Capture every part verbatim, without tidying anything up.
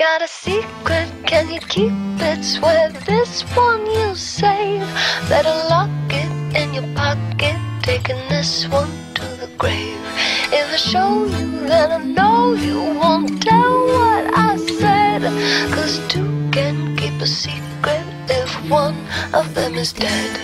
Got a secret, can you keep it? Swear this one you'll save. Better lock it in your pocket, taking this one to the grave. If I show you, then I know you won't tell what I said. Cause two can keep a secret if one of them is dead.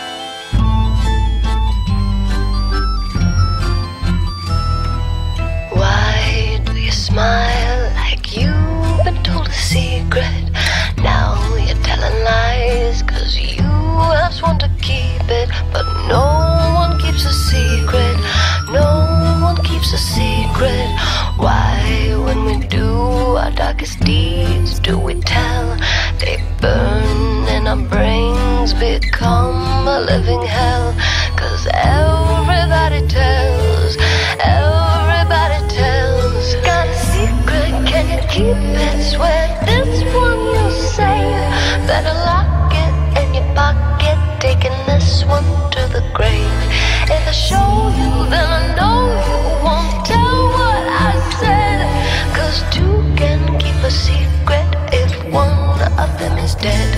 Why do you smile like you've been told a secret? Now you're telling lies cause you have sworn to keep it. But no one keeps a secret, no one keeps a secret. Why, when we do our darkest deeds, do we tell? They burn and our brains become a living hell. Cause everybody tells, everybody tells. Got a secret, can you keep it? Swear this one you'll save. Better lock it in your pocket, taking this one to the grave. If I show you, then I know you won't tell what I said. Cause two can keep a secret if one of them is dead.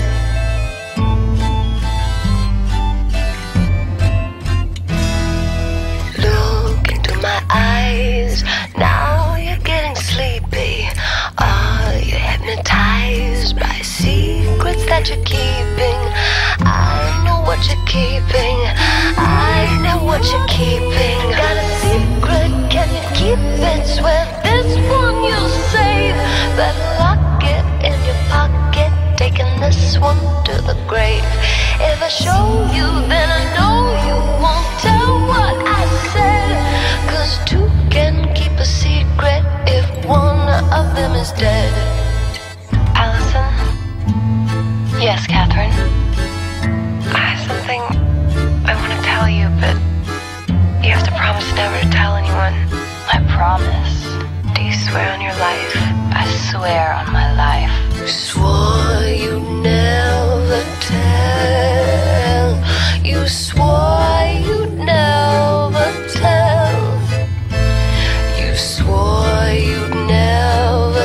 Look into my eyes, now you're getting sleepy. Are you hypnotized by secrets that you're keeping? I know what you're keeping, I know what you're keeping. Got a secret, can you keep it? Swear this one you'll save. Better lock it in your pocket, taking this one to the grave. If I show you, then I know you won't tell what I said. Cause two can keep a secret if one of them is dead. Allison? Yes, Catherine? I have something I want to tell you, but you have to promise never to tell anyone. I promise. Do you swear on your life? I swear on my life. You swore you'd never tell. You swore you'd never tell. You swore you'd never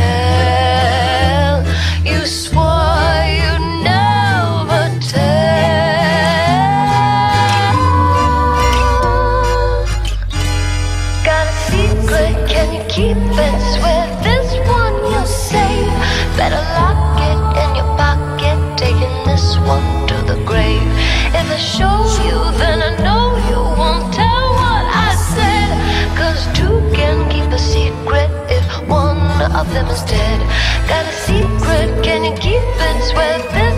tell. You swore you'd never tell. Got a secret, can you keep it? Swear this one you'll save. Better lock it in your pocket, taking this one to the grave. If I show you, then I know you won't tell what I said. Cause two can keep a secret if one of them is dead. Got a secret, can you keep it? Swear this